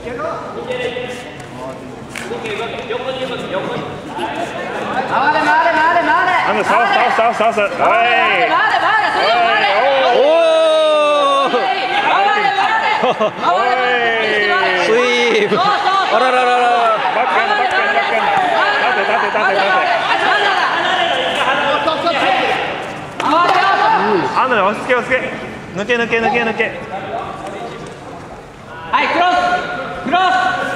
落ち着け落ち着け。抜け抜け抜け抜け。 はい、クロスクロス。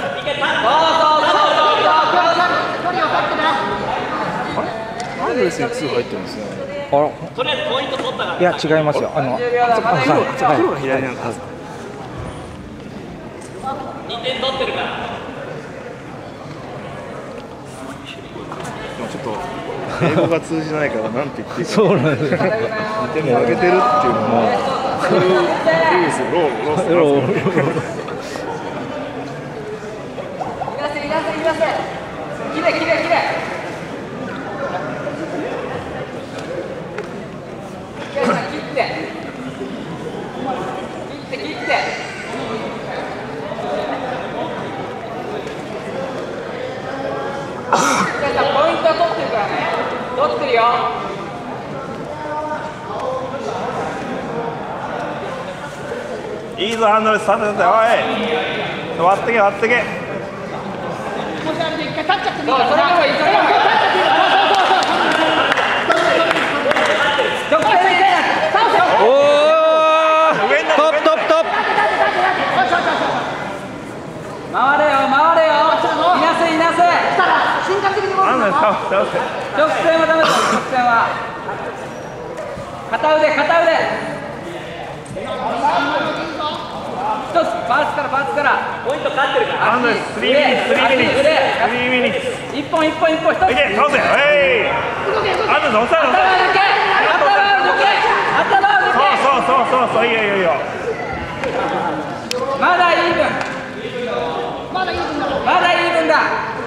アンドレスに2入ってるんですね。 とりあえずポイント取ったから。 いや違いますよ。 黒が左なんか。 2点取ってるから。 ちょっと英語が通じないからなんて言っていいか。 そうなんです。 2点も上げてるっていうのもそういうロース。 きれいきれいきれい。切って切って切って。ポイント取ってるからね。取ってるよ。 いいぞハンドレス、ハンドレス、おい割ってけ割ってけ。 そう、それでもいい、それでもいい。どこへ行け。 おお。トップトップトップ。 回れよ回れよ。いなせいなせ。 ハンドレス倒せ。 直線はダメだ。直線は。片腕片腕。一つバーツからバーツからポイント勝ってるから。 ハンドレス3ミニッツ3ミニッツ3ミニッツ。 一本一本一本一つ。 いけ倒せ。はい。ハンドレス押さえろ。 頭抜け頭抜け。 そういいよいいよいいよ。 まだイーブン。まだイーブンだ。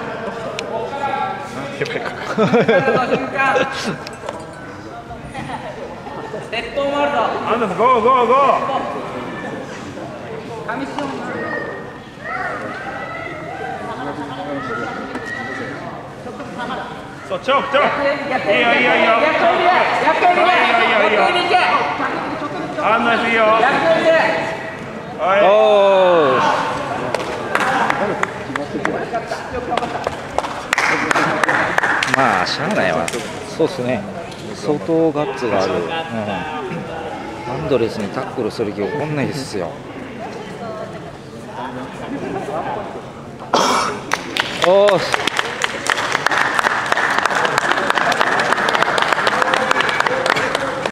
やばいか。 鉄塔もあるぞ。 ハンドレスゴーゴーゴー。 紙塩。 そうチョークチョーク。いいよいいよいいよ。ハンドレスいいよ。はい。 まあしゃあないわ。そうですね。相当ガッツがある。アンドレスにタックルする気起こんないですよ。おー。